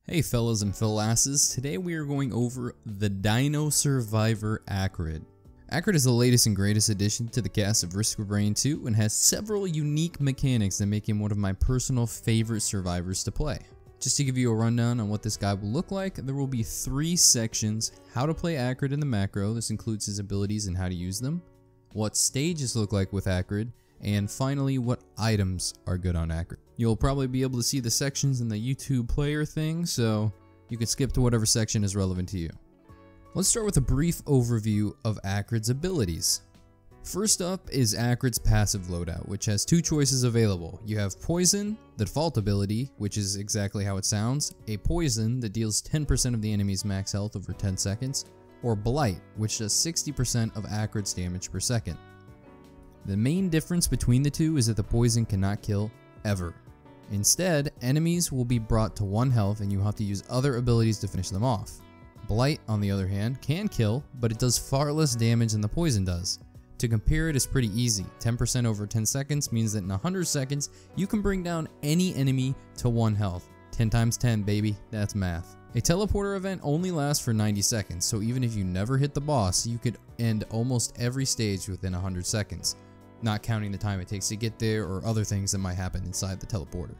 Hey fellas and fellasses, today we are going over the Dino Survivor Acrid. Acrid is the latest and greatest addition to the cast of Risk of Rain 2 and has several unique mechanics that make him one of my personal favorite survivors to play. Just to give you a rundown on what this guy will look like, there will be 3 sections: how to play Acrid in the macro, this includes his abilities and how to use them, what stages look like with Acrid, and finally what items are good on Acrid. You'll probably be able to see the sections in the YouTube player thing, so you can skip to whatever section is relevant to you. Let's start with a brief overview of Acrid's abilities. First up is Acrid's passive loadout, which has 2 choices available. You have Poison, the default ability, which is exactly how it sounds, a poison that deals 10% of the enemy's max health over 10 seconds, or Blight, which does 60% of Acrid's damage per second. The main difference between the two is that the poison cannot kill ever. Instead, enemies will be brought to 1 health and you have to use other abilities to finish them off. Blight, on the other hand, can kill, but it does far less damage than the poison does. To compare it is pretty easy. 10% over 10 seconds means that in 100 seconds, you can bring down any enemy to 1 health. 10 times 10, baby, that's math. A teleporter event only lasts for 90 seconds, so even if you never hit the boss, you could end almost every stage within 100 seconds. Not counting the time it takes to get there or other things that might happen inside the teleporter.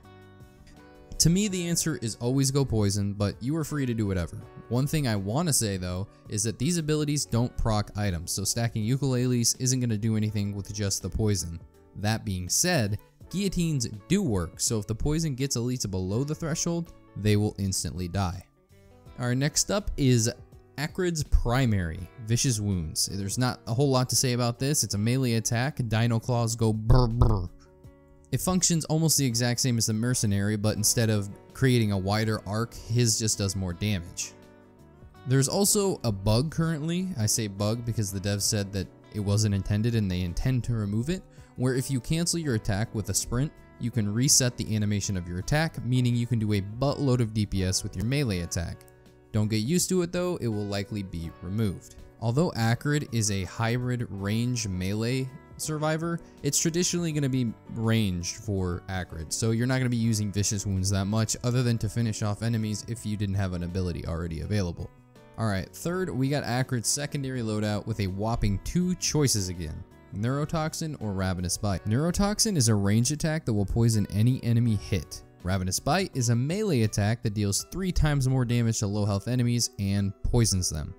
To me, the answer is always go poison, but you are free to do whatever. One thing I want to say though is that these abilities don't proc items, so stacking ukuleles isn't going to do anything with just the poison. That being said, guillotines do work, so if the poison gets elites below the threshold, they will instantly die. Alright, next up is Acrid's primary, Vicious Wounds. There's not a whole lot to say about this. It's a melee attack. Dino claws go brr brr. It functions almost the exact same as the Mercenary, but instead of creating a wider arc, his just does more damage. There's also a bug currently. I say bug because the devs said that it wasn't intended and they intend to remove it, where if you cancel your attack with a sprint, you can reset the animation of your attack, meaning you can do a buttload of DPS with your melee attack. Don't get used to it though, it will likely be removed. Although Acrid is a hybrid range melee survivor, it's traditionally going to be ranged for Acrid, so you're not going to be using Vicious Wounds that much other than to finish off enemies if you didn't have an ability already available. Alright, third, we got Acrid's secondary loadout with a whopping 2 choices again: Neurotoxin or Ravenous Bite. Neurotoxin is a ranged attack that will poison any enemy hit. Ravenous Bite is a melee attack that deals 3 times more damage to low health enemies and poisons them.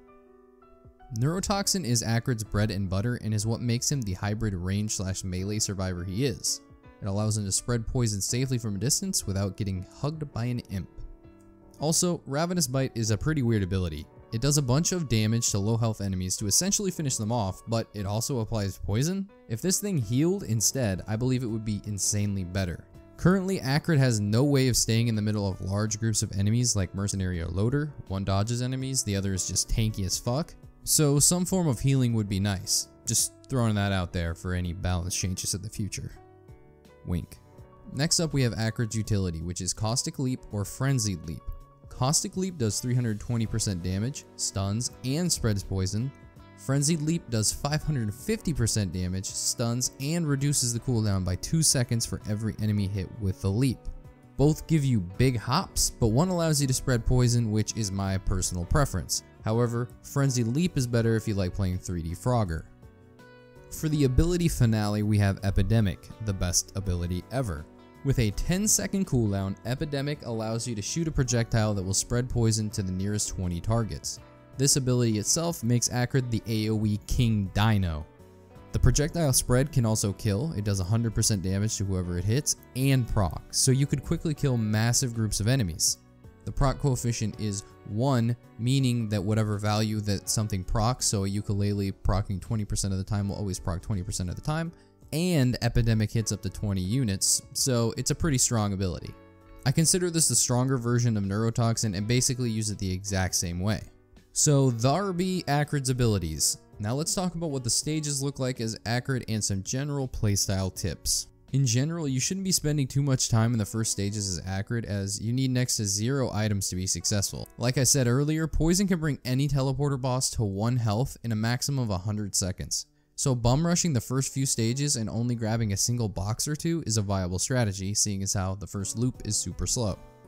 Neurotoxin is Acrid's bread and butter and is what makes him the hybrid range / melee survivor he is. It allows him to spread poison safely from a distance without getting hugged by an imp. Also, Ravenous Bite is a pretty weird ability. It does a bunch of damage to low health enemies to essentially finish them off, but it also applies poison. If this thing healed instead, I believe it would be insanely better. Currently, Acrid has no way of staying in the middle of large groups of enemies like Mercenary or Loader. One dodges enemies, the other is just tanky as fuck. So some form of healing would be nice. Just throwing that out there for any balance changes in the future. Wink. Next up we have Acrid's utility, which is Caustic Leap or Frenzied Leap. Caustic Leap does 320% damage, stuns, and spreads poison. Frenzied Leap does 550% damage, stuns, and reduces the cooldown by 2 seconds for every enemy hit with the leap. Both give you big hops, but one allows you to spread poison, which is my personal preference. However, Frenzied Leap is better if you like playing 3D Frogger. For the ability finale, we have Epidemic, the best ability ever. With a 10-second cooldown, Epidemic allows you to shoot a projectile that will spread poison to the nearest 20 targets. This ability itself makes Acrid the AoE King Dino. The projectile spread can also kill. It does 100% damage to whoever it hits, and proc, so you could quickly kill massive groups of enemies. The proc coefficient is 1, meaning that whatever value that something procs, so a ukulele proccing 20% of the time will always proc 20% of the time, and Epidemic hits up to 20 units, so it's a pretty strong ability. I consider this the stronger version of Neurotoxin and basically use it the exact same way. So thar be Acrid's abilities. Now let's talk about what the stages look like as Acrid and some general playstyle tips. In general, you shouldn't be spending too much time in the first stages as Acrid, as you need next to 0 items to be successful. Like I said earlier, poison can bring any teleporter boss to 1 health in a maximum of 100 seconds. So bum rushing the first few stages and only grabbing a single box or 2 is a viable strategy, seeing as how the first loop is super slow.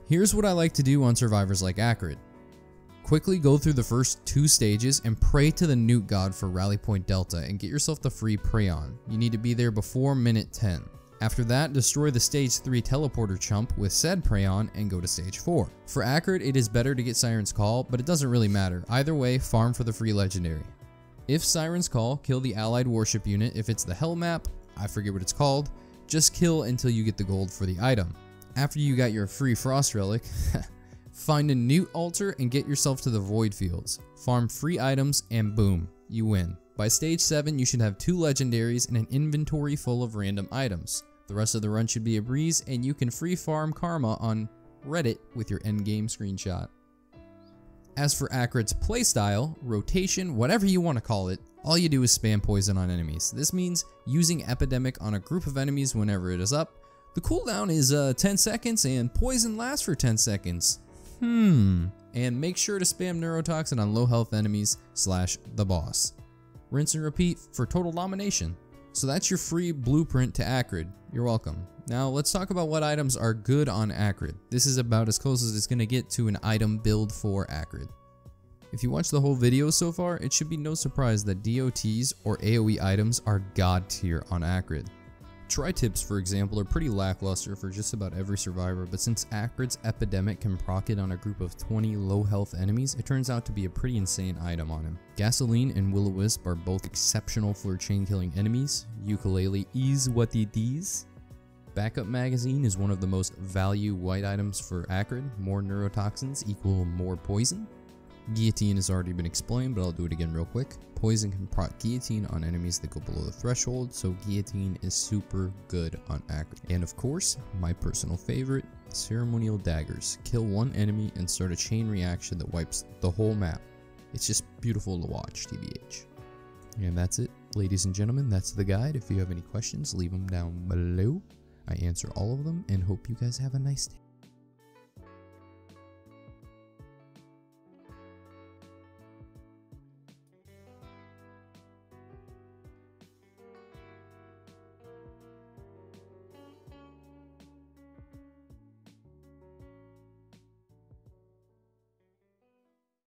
Here's what I like to do on survivors like Acrid. Quickly go through the first 2 stages and pray to the Newt God for Rally Point Delta and get yourself the free Prayon. You need to be there before minute 10. After that, destroy the stage 3 teleporter chump with said Prayon and go to stage 4. For Acrid, it is better to get Siren's Call, but it doesn't really matter. Either way, farm for the free legendary. If Siren's Call, kill the allied warship unit. If it's the Hell map, I forget what it's called, just kill until you get the gold for the item. After you got your free Frost Relic, find a Newt altar and get yourself to the Void Fields. Farm free items and boom, you win. By stage 7, you should have 2 legendaries and an inventory full of random items. The rest of the run should be a breeze, and you can free farm karma on Reddit with your endgame screenshot. As for Acrid's playstyle, rotation, whatever you want to call it, all you do is spam poison on enemies. This means using Epidemic on a group of enemies whenever it is up. The cooldown is 10 seconds and poison lasts for 10 seconds. And make sure to spam Neurotoxin on low health enemies / the boss. Rinse and repeat for total domination. So that's your free blueprint to Acrid. You're welcome. Now let's talk about what items are good on Acrid. This is about as close as it's going to get to an item build for Acrid. If you watch the whole video so far, it should be no surprise that DOTs or AoE items are god tier on Acrid. Tri-tips, for example, are pretty lackluster for just about every survivor, but since Acrid's Epidemic can proc it on a group of 20 low health enemies, it turns out to be a pretty insane item on him. Gasoline and Will-O-Wisp are both exceptional for chain killing enemies. Ukulele is what it is. Backup Magazine is one of the most value white items for Acrid. More neurotoxins equal more poison. Guillotine has already been explained, but I'll do it again real quick. Poison can proc Guillotine on enemies that go below the threshold, so Guillotine is super good on Acrid. And of course, my personal favorite, Ceremonial Daggers. Kill one enemy and start a chain reaction that wipes the whole map. It's just beautiful to watch, TBH. And that's it, ladies and gentlemen, that's the guide. If you have any questions, leave them down below. I answer all of them and hope you guys have a nice day.